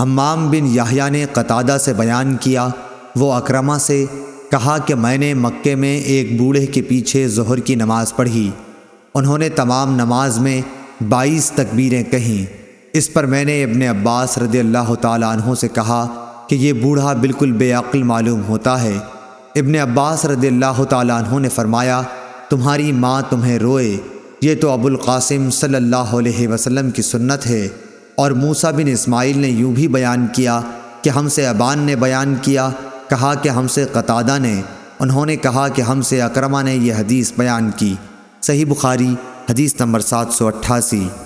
हम्माम बिन याहया ने कतादा से बयान किया, वो अकरमा से कहा कि मैंने मक्के में एक बूढ़े के पीछे ज़ोहर की नमाज़ पढ़ी। उन्होंने तमाम नमाज में 22 तकबीरें कहीं। इस पर मैंने इब्ने अब्बास रज़ियल्लाहु ताला अन्हु से कहा कि ये बूढ़ा बिल्कुल बेअक्ल मालूम होता है। इब्ने अब्बास रज़ियल्लाहु ताला अन्हु ने फरमाया, तुम्हारी माँ तुम्हें रोए, ये तो अबुल कासिम सल्लल्लाहु अलैहि वसल्लम की सुन्नत है। और मूसा बिन इस्माइल ने यूँ भी बयान किया कि हमसे अबान ने बयान किया, कहा कि हमसे कतादा ने, उन्होंने कहा कि हमसे अकरमा ने यह हदीस बयान की। सही बुखारी हदीस नंबर 788।